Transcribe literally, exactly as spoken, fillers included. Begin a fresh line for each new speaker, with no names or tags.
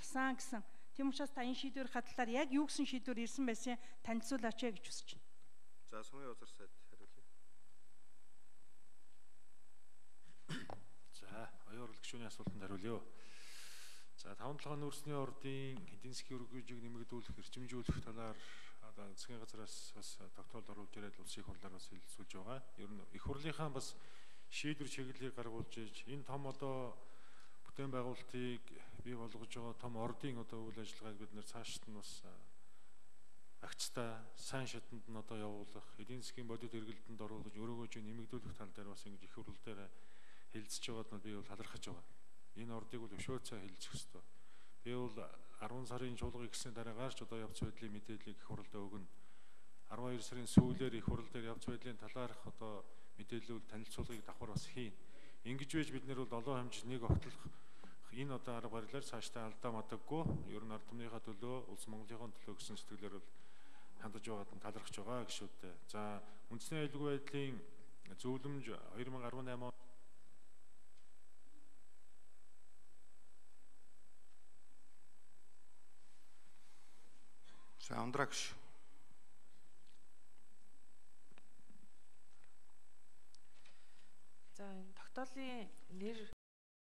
гарсан гэсэн. Тийм учраас та энэ шийдвэр хадлаар яг юу гэсэн шийдвэр ирсэн байсан танилцуулаач гэж хүсэж байна.
За сумын узар сайд хариулъя.
За оюун урлагч гишүүний асуултанд хариулъя. За таван толгойн нүүрсний ордын эдийн засгийн өргөжийг нэмэгдүүлэх, эрчимжүүлэх талаар одоо засгийн газраас бас тогтоолд оруулж ирээд улс их хурлаар бас хэлэлцүүлж байгаа. Ер нь их хурлынхаа бас шийдвэр чиглэлийг гаргуулж иж энэ том одоо бүтээн байгуулалтыг бий болгож байгаа том ордын одоо үйл ажиллагааг бид нэр цаашд нь бас агцтай сайн шатанд нь одоо явуулах, эдийн засгийн бодит эргэлтэнд оруулж өрөөгөөж нэмэгдүүлэх тал дээр бас ингэж их хурл дээр хэлэлцэж байгаад нь би бол талархаж байгаа. Энэ ордыг бол өвшөөцөө хэлэлцэх ёстой. Би бол арван сарын чуулга ихсний дараагаарч одоо явц байдлын мэдээллийг их хурлдаа өгнө. арван хоёр сарын сүүлээр их хурл дээр явц байдлын талаарх одоо мэдээлэл танилцуулгыг давхар бас хийн. Ингэж байж бид нэр бол олон хэмжиж нэг огтлох энэ одоо арга барилаар цаашдаа алдаа мадаггүй. Ер нь ард түмнийхээ төлөө, улс Монголынхаа төлөө гэсэн сэтгэлээр бол хандаж байгаад нь талархаж байгаа гişүүдтэй. За үндэсний аюулгүй байдлын зөвлөмж хоёр мянга арван найман он
За Андрагш.
За энэ тогтоолын нэр